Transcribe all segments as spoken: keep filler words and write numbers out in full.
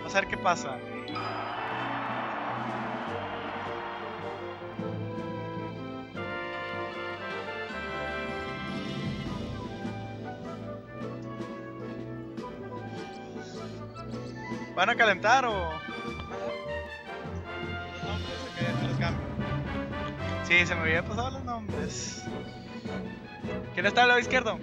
Vamos a ver qué pasa. ¿Van a calentar o...? Los nombres, ok, te los cambio. Sí, se me había pasado los nombres. ¿Quién está al lado izquierdo?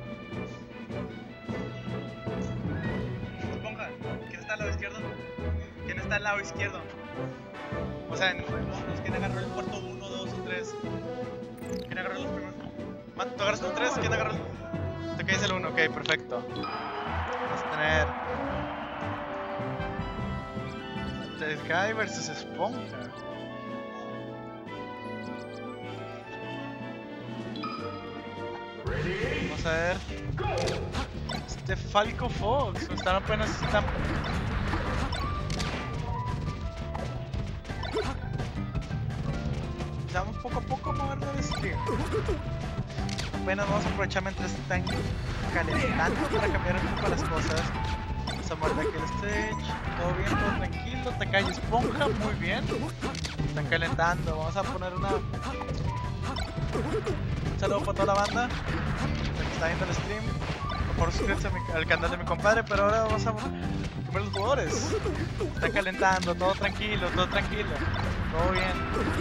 Esponja, ¿quién está al lado izquierdo? ¿Quién está al lado izquierdo? O sea, en los ¿quién agarró el cuarto uno, dos o tres? ¿Quién agarró los primeros? ¿Tú agarras el tres? ¿Quién agarró el...? Te caes el uno, ok, perfecto. Vamos a tener... Sky versus Esponja. Vamos a ver. Este Falco Fox. Están apenas. Están... Empezamos poco a poco a moverlo de stream. Apenas vamos a aprovechar mientras están calentando para cambiar un poco las cosas. Vamos a mover aquí el stage. Todo bien, todo tranquilo. Te cae Esponja, muy bien. Están calentando. Vamos a poner una. Un saludo para toda la banda que está viendo el stream. Por favor, suscríbanse al canal de mi compadre. Pero ahora vamos a ver los jugadores. Están calentando, todo tranquilo, todo tranquilo. Todo bien.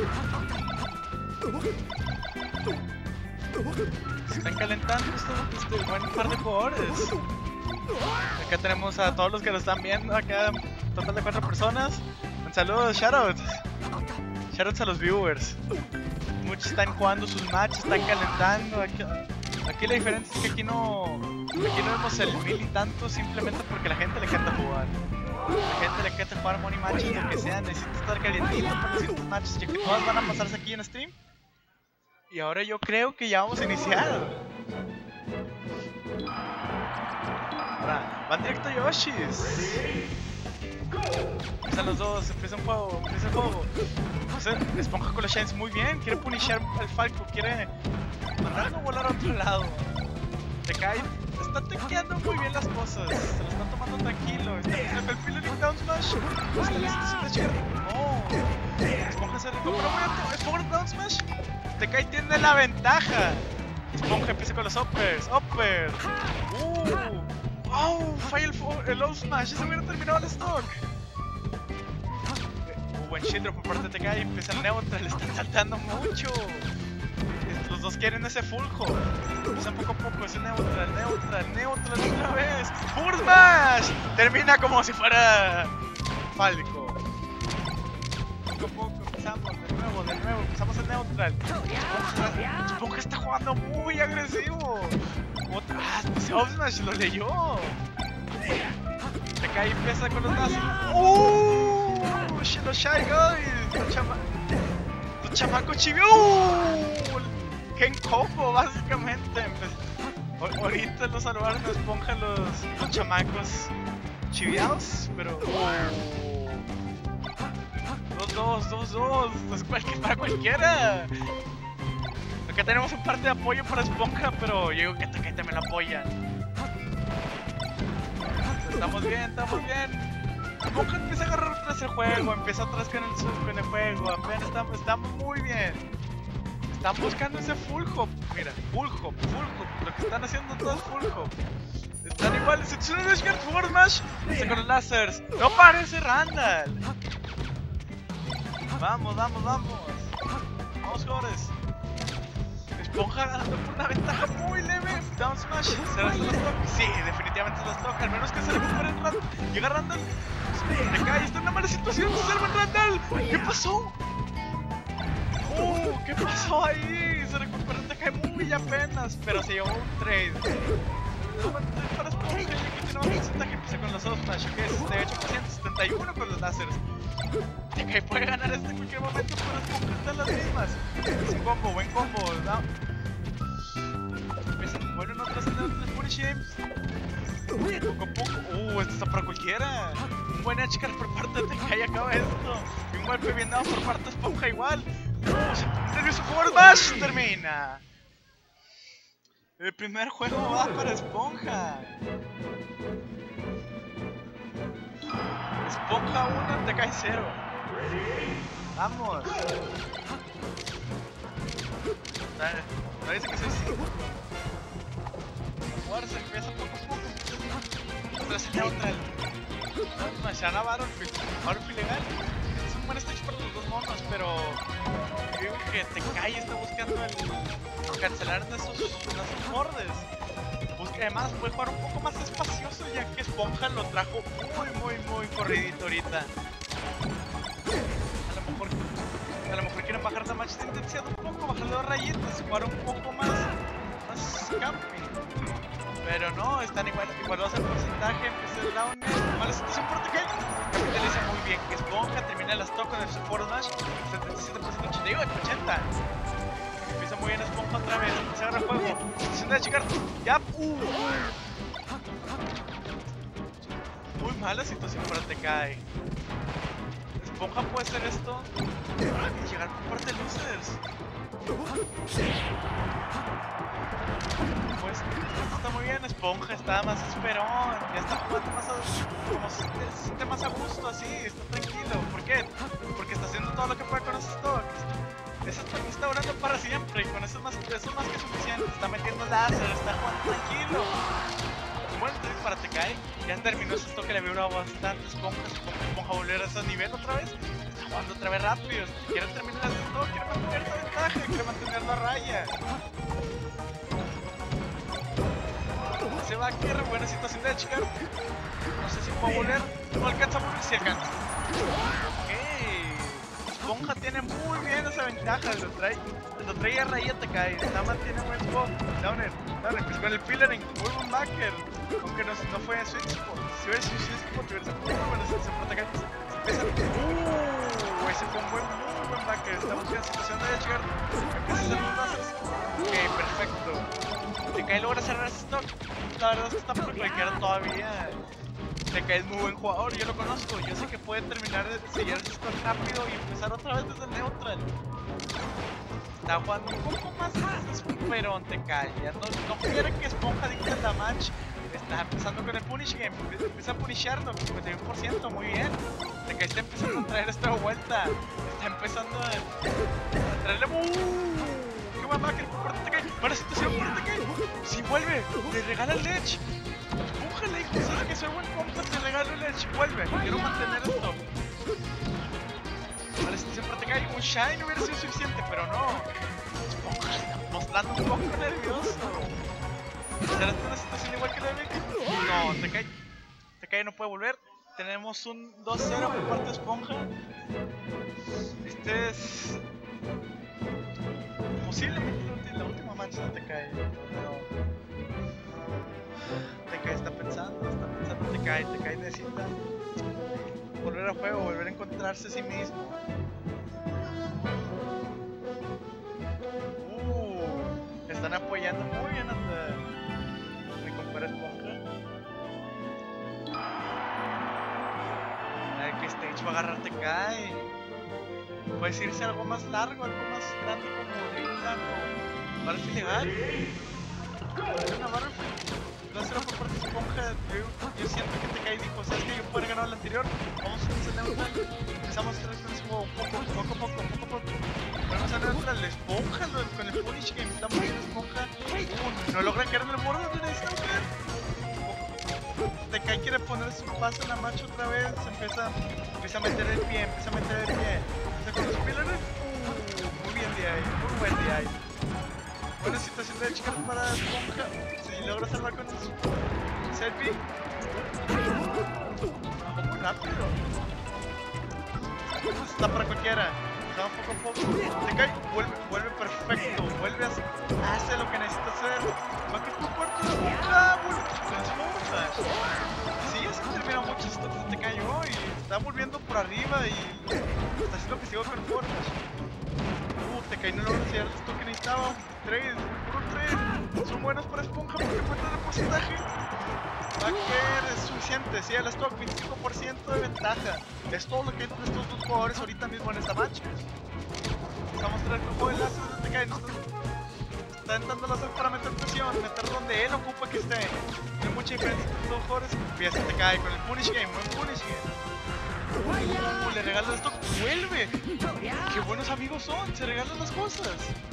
Están calentando este, este buen par de jugadores. Acá tenemos a todos los que lo están viendo. Acá, total de cuatro personas. Un saludo, shoutouts. Shoutouts a los viewers. Muchos están jugando sus matches, están calentando. Aquí, aquí la diferencia es que aquí no, aquí no vemos el mil y tanto simplemente porque a la gente le encanta jugar. A la gente le encanta jugar money matches, lo que sea. Necesita estar calientito para los siguientes matches, ya que todas van a pasarse aquí en stream. Y ahora yo creo que ya vamos a iniciar. Ahora, van directo Yoshis. Empiezan los dos, empieza un juego, empieza el juego. Entonces, Esponja con los Shines muy bien, quiere punishar al Falco, quiere mandarlo a volar a otro lado. Te cae, está tequeando muy bien las cosas, se lo está tomando tranquilo. Está haciendo el Pillory Down Smash. No, Esponja se recupera muy alto. Esponja Down Smash. Te cae, tiene la ventaja. Esponja empieza con los uppers, upper. Uh. ¡Oh! Falla el, el low smash, ese hubiera terminado el stock. Uh, buen shield drop por parte de T K y empieza el neutral, le están saltando mucho. Los dos quieren ese fuljo. Empiezan poco a poco, ese neutral, neutral, neutral otra vez. ¡Full smash! Termina como si fuera Falco. Poco a poco empezamos, de nuevo, de nuevo, empezamos el neutral. Esponja, Esponja está jugando muy agresivo. Otra, ah, ese up smash lo leyó. Te cae y empieza con los lazos. ¡Uh! Los Shy Guys. Los, chama los chamacos chivios. ¡Uh! ¡Qué combo, básicamente! Ahorita lo salvaron a Esponja los, los chamacos chiviados, pero. Uh, dos, dos, dos, dos. Es cualquier, para cualquiera. Acá tenemos un par de apoyo para Esponja, pero yo digo que Takai también lo apoyan. Estamos bien, estamos bien. Esponja empieza a agarrar otra vez el juego, empieza otra vez con el, con el juego, apenas estamos, estamos muy bien. Están buscando ese full hop, mira, full hop, full hop, lo que están haciendo todos es full hop. Están iguales, se no es forward smash, está con los lasers, no parece Randall. Vamos, vamos, vamos. Vamos, jugadores. Esponja ganando por una ventaja muy leve. Down smash, ¿será que se los toca? Sí, definitivamente se los toca, al menos que se recupere el Randall. Llega Randall, se cae, está en una mala situación, se salva el Randall. ¿Qué pasó? Uh, ¿qué pasó ahí? Se recuperó, te cae muy apenas, pero se llevó un trade. Para Esponja, que tiene más porcentaje, empieza con los dos smash, que es setenta y ocho por ciento, setenta y uno con los láseres. Te cae, puede ganar este en cualquier momento, pero Esponja está en las mismas. Es un combo, buen combo, ¿no? Empiezan, vuelven otras en los Punish Games. Poco a poco, uh, esto está para cualquiera. Un buen edge guard por parte de T K y acaba esto. Y un golpe bien dado por parte de Esponja igual. Uh, nervioso forward smash, termina. El primer juego va para Esponja. Esponja uno, te cae cero. Vamos. No dice que soy cinco. Ahora se empieza poco a poco. Otra es neutral. No, se van a Battlefield. Battlefield legal. Es un buen stage para los dos monos, pero yo digo que te cae y está buscando el cancelar de esos, de esos bordes. Busca, además puede jugar un poco más espacioso, ya que Esponja lo trajo muy, muy, muy corridito ahorita. A lo mejor, a lo mejor quieren bajar la match de intensidad un poco, bajarle dos rayitas, jugar un poco más, más camping. Pero no, están igual, igualados el porcentaje, empieza el down, mala situación por T K. Capitaliza muy bien que Esponja termina las stock con el support smash, setenta y siete por ciento, ochenta y ocho, ochenta. Empieza muy bien Esponja otra vez, se agarra el juego, decisión de checar, ya, uh. Muy mala situación para T K. Esponja puede hacer esto y llegar por parte de losers. Pues está muy bien, Esponja está más esperón, ya está jugando más a, como se, se siente más a gusto así, está tranquilo. ¿Por qué? Porque está haciendo todo lo que puede con esos stocks. Eso está durando para siempre y con eso es más, eso es más que suficiente. Está metiendo láser, está jugando tranquilo. Bueno, entonces para T K ya terminó ese stock que le había durado bastante. Esponja, Esponja volver a ese nivel otra vez. Está jugando otra vez rápido. Quiere terminar ese stock, quiere mantener esa ventaja, quiere mantenerlo a raya. Se va a quedar buena situación de checar. No sé si puede volver. No alcanza a volver, si alcanza. Ok. Esponja tiene muy bien esa ventaja. Lo trae, lo trae a raya T K. Nada más tiene buen spot. Downer, Downer, pues con el pillaring. Muy buen backer. Aunque no, no fue sweet spot. Si hubiera sido sweet spot, hubiera sido muy buena situación para T K. Empieza. Uh, ese fue un buen, muy buen backer. Estamos en situación de checar. Empieza a hacer los bases. Ok, perfecto. T K logra cerrar ese stock. La verdad es que está por cualquiera todavía. T K es muy buen jugador, yo lo conozco. Yo sé que puede terminar de sellar ese stock rápido y empezar otra vez desde el neutral. Está jugando un poco más más, pero T K ya no, no quiere que Esponja dicte la match. Está empezando con el punish game, empieza a punisharlo, cincuenta y uno por ciento, muy bien. T K está empezando a traer esta vuelta. Está empezando a, a traerle... ¡Uh! ¡Qué buen backer por T K! ¡Buena situación por T K! ¡Si vuelve! ¡Le regala el ledge! ¡Empújale! ¡Sabes que soy buen compa! ¡Te regalo el ledge! ¡Vuelve! ¡Quiero mantener esto! Vale, situación por T K. Un shine hubiera sido suficiente, pero no. Esponja está mostrando un poco nervioso. ¿Será esta una situación igual que la de Vic? No, T K. T K no puede volver. Tenemos un dos cero por parte de Esponja. Este es... posiblemente la última mancha de T K. Pero... T K está pensando, está pensando T K. T K necesita volver al juego, volver a encontrarse a sí mismo. Uh, le están apoyando muy bien a mi compadre Esponja. A ver qué stage va a agarrar T K. Puede irse algo más largo, algo más grande como Dreamland o Battlefield legal. Hay una Battlefield dos cero por parte de Esponja. Yo, yo siento que T K dijo, ¿sabes que yo puedo ganar el anterior? Vamos a hacer neutral. Empezamos a hacer este juego poco, poco a poco, poco a poco. Vamos a neutral. Esponja con el punish game. Está muy bien Esponja. Uh, no logra caer en el borde de la distancia. T K quiere poner su paso en la marcha otra vez. Empieza, empieza a meter el pie, empieza a meter el pie. Empieza con los pilares. Uh, muy bien D I, muy buen D I. Buena situación de checar para Esponja. Si logra salvar con su selfie. Bajó muy rápido. Está para cualquiera. Está poco a poco. Te cae, vuelve, vuelve perfecto. Vuelve a hace lo que necesita hacer. Va que tu cuarto de Esponja. Vuelve con Esponja. Sí, es que termina mucho esto que te cayó y está volviendo por arriba y está haciendo que sigo con Fortnite. Uh, T K no logra hacer esto que necesitaba. Trade, puro trade. Son buenos para Esponja porque encuentran el porcentaje. Backer es suficiente, sí, el stock veinticinco por ciento de ventaja. Es todo lo que hay entre estos dos jugadores ahorita mismo en esta match. Vamos a mostrar el juego de láser de T K. Está intentando láser para meter presión, meter donde él ocupa que esté. No hay mucha diferencia entre los dos jugadores. Empieza T K con el punish game, buen punish game. le regalo esto, vuelve. Qué buenos amigos son, se regalan las cosas.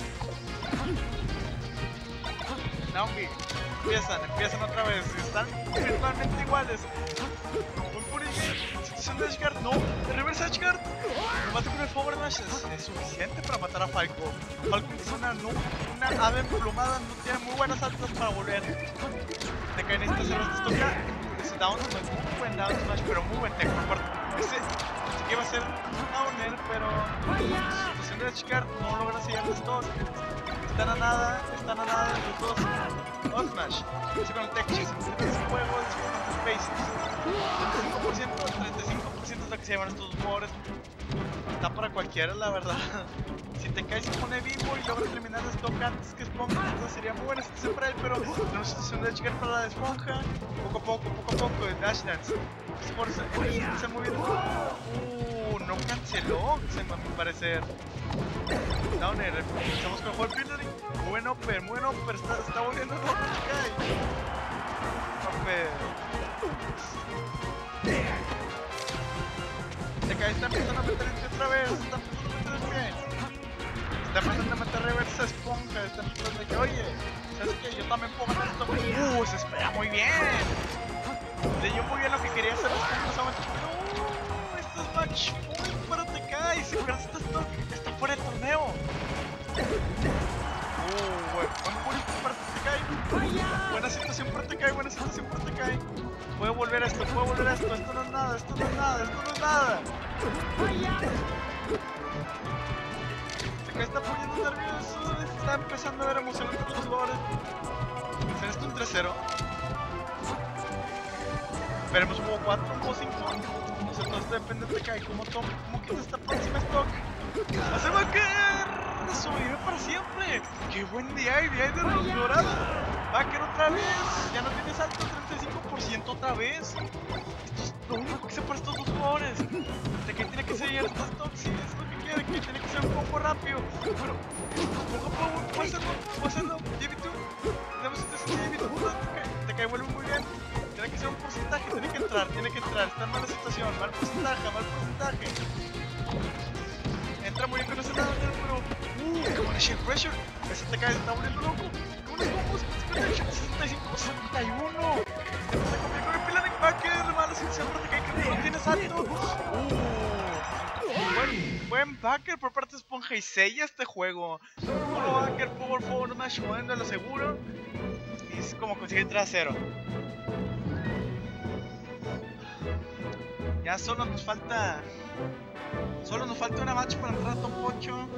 Naomi, empiezan, empiezan otra vez. Están virtualmente iguales. Un Furigame, situación de Edgeguard, no, de reversa Edgeguard. Lo mata con el Forward Dash, es, es suficiente para matar a Falco. Falco es una, no, una ave emplumada, no tiene muy buenas altas para volver. Te caen estas cervezas, toca ese down, no es muy buen down smash, pero muy buen tech por parte. Ese sí que iba a ser un downer, pero situación de Edgeguard no logra sellarles dos. Están a nada, están a nada los dos. Up smash, así con el tech chase, ese juego es con basics. treinta y cinco por ciento, treinta y cinco por ciento es lo que se llevan estos dos jugadores. Está para cualquiera, la verdad. Si te caes y pone vivo y logras eliminar el stock antes que Esponja, entonces sería muy buena situación para él, pero tenemos situación de llegar para la Esponja. Poco a poco, poco a poco, el Dash Dance. Esforza, se moviendo. Uh, no canceló, se me parece. Downer, empezamos con el juego de Pillory. Muy buen upper, muy buen upper, está, está volviendo loco, te cae. Upper. Te cae, está empezando a meter el pie otra vez, está empezando a meter el pie. Está empezando a meter reversa Esponja, está empezando a decir, oye, ¿sabes qué? Yo también puedo ganar esto. Uh, se espera muy bien. Leyó muy bien lo que quería hacer Esponja. No, esto es match point para T K y si pierdes este stock, está fuera del torneo. Uh, bueno, buen público para T K. Buena situación para T K, buena situación para T K. Puedo volver a esto, puedo volver a esto, esto no es nada, esto no es nada, esto no es nada. T K está poniendo nervioso, está empezando a ver emoción entre los jugadores. ¿Será esto un tres cero? Veremos un juego cuatro, un juego cinco. No sé, todo esto depende de T K y cómo, cómo quita esta próxima stock. ¡Se va a caer! ¡Sobrevive para siempre! ¡Qué buen día hay! ¡Día hay de los dorados! ¡Backer otra vez! ¡Ya no tiene salto! ¡treinta y cinco por ciento otra vez! Esto es lo único que se para estos dos jugadores. De que tiene que sellar estas stocks, sí, es lo que quiere, que tiene que ser un poco rápido. Pero, poco a poco, puede hacerlo, puede hacerlo. J B dos, tenemos este J B dos, te cae, vuelve muy bien. Tiene que ser un porcentaje, tiene que entrar, tiene que entrar. Está en mala situación, mal porcentaje, mal porcentaje. Entra muy bien con ese lado, pero... ¡Uh! ¡Qué buena shake pressure! Ese T K se está volviendo loco. ¡Qué buenos combos! sesenta y cinco, sesenta y uno. Se convierte con el Pilanic Backer. Mala situación para T K que no tiene salto. ¡Uh! Buen, buen backer por parte de Esponja y sella este juego. Puro backer, power forward, smash, jugando a lo seguro. Y es como conseguir tres a cero. Ya solo nos falta... Solo nos falta una match para entrar a top ocho.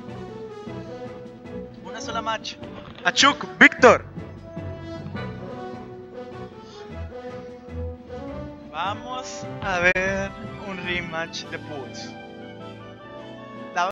Una sola match. Achuk, Víctor. Vamos a ver un rematch de Pools.